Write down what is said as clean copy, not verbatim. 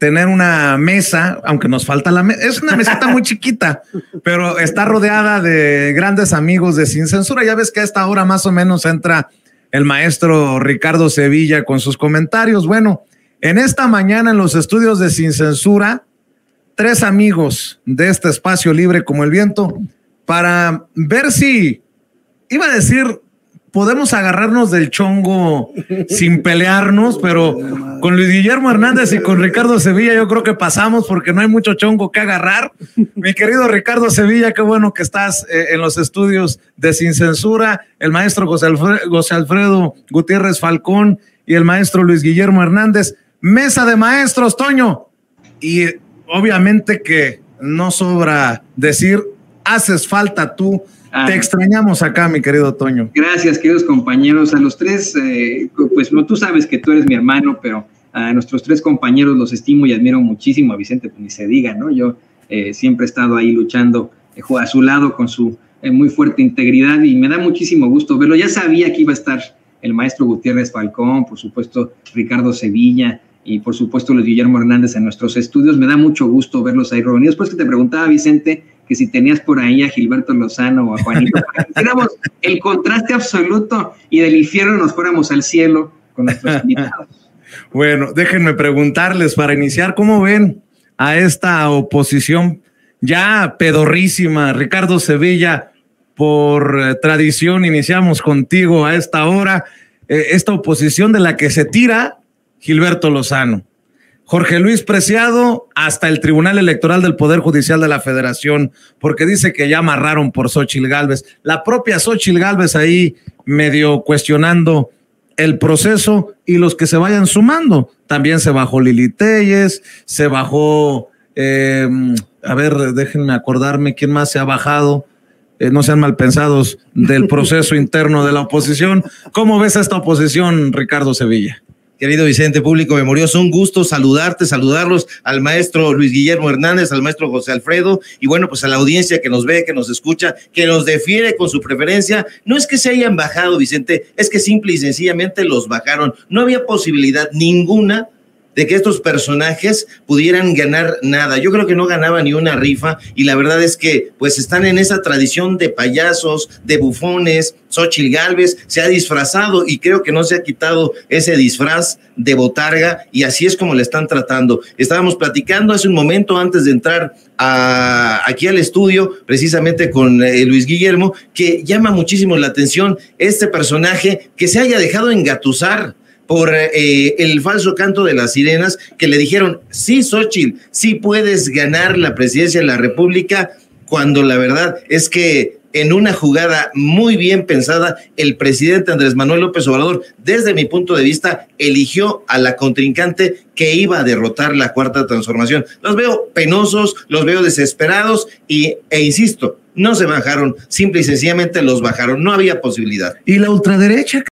tener una mesa, aunque nos falta la mesa, es una mesita muy chiquita, pero está rodeada de grandes amigos de Sin Censura. Ya ves que a esta hora más o menos entra el maestro Ricardo Sevilla con sus comentarios. Bueno, en esta mañana en los estudios de Sin Censura, 3 amigos de este espacio libre como el viento, para ver si, iba a decir, podemos agarrarnos del chongo sin pelearnos, pero con Luis Guillermo Hernández y con Ricardo Sevilla yo creo que pasamos porque no hay mucho chongo que agarrar. Mi querido Ricardo Sevilla, qué bueno que estás en los estudios de Sin Censura, el maestro José Alfredo Gutiérrez Falcón y el maestro Luis Guillermo Hernández. Mesa de maestros, Toño. Y obviamente que no sobra decir, haces falta tú. Te extrañamos acá, mi querido Toño. Gracias, queridos compañeros. A los 3, pues no, tú sabes que tú eres mi hermano, pero a nuestros 3 compañeros los estimo y admiro muchísimo. A Vicente, pues ni se diga, ¿no? Yo siempre he estado ahí luchando a su lado con su muy fuerte integridad y me da muchísimo gusto verlo. Ya sabía que iba a estar el maestro Gutiérrez Falcón, por supuesto Ricardo Sevilla y por supuesto Luis Guillermo Hernández en nuestros estudios. Me da mucho gusto verlos ahí reunidos. Pues que te preguntaba, Vicente, que si tenías por ahí a Gilberto Lozano o a Juanito, para que hiciéramos el contraste absoluto y del infierno nos fuéramos al cielo con nuestros invitados. Bueno, déjenme preguntarles para iniciar, ¿cómo ven a esta oposición ya pedorrísima? Ricardo Sevilla, por tradición iniciamos contigo a esta hora, esta oposición de la que se tira Gilberto Lozano, Jorge Luis Preciado, hasta el Tribunal Electoral del Poder Judicial de la Federación, porque dice que ya amarraron por Xóchitl Gálvez. La propia Xóchitl Gálvez ahí medio cuestionando el proceso y los que se vayan sumando. También se bajó Lili Téllez, se bajó, a ver, déjenme acordarme quién más se ha bajado. No sean mal pensados del proceso interno de la oposición. ¿Cómo ves esta oposición, Ricardo Sevilla? Querido Vicente, público memorioso, un gusto saludarlos al maestro Luis Guillermo Hernández, al maestro José Alfredo, y bueno, pues a la audiencia que nos ve, que nos escucha, que nos defiere con su preferencia. No es que se hayan bajado, Vicente, es que simple y sencillamente los bajaron. No había posibilidad ninguna de que estos personajes pudieran ganar nada. Yo creo que no ganaba ni una rifa y la verdad es que pues están en esa tradición de payasos, de bufones. Xóchitl Gálvez se ha disfrazado y creo que no se ha quitado ese disfraz de botarga y así es como le están tratando. Estábamos platicando hace un momento antes de entrar aquí al estudio precisamente con Luis Guillermo, que llama muchísimo la atención este personaje que se haya dejado engatusar por el falso canto de las sirenas, que le dijeron, sí, Xóchitl, sí puedes ganar la presidencia de la República, cuando la verdad es que en una jugada muy bien pensada, el presidente Andrés Manuel López Obrador, desde mi punto de vista, eligió a la contrincante que iba a derrotar la Cuarta Transformación. Los veo penosos, los veo desesperados e insisto, no se bajaron, simple y sencillamente los bajaron, no había posibilidad. ¿Y la ultraderecha?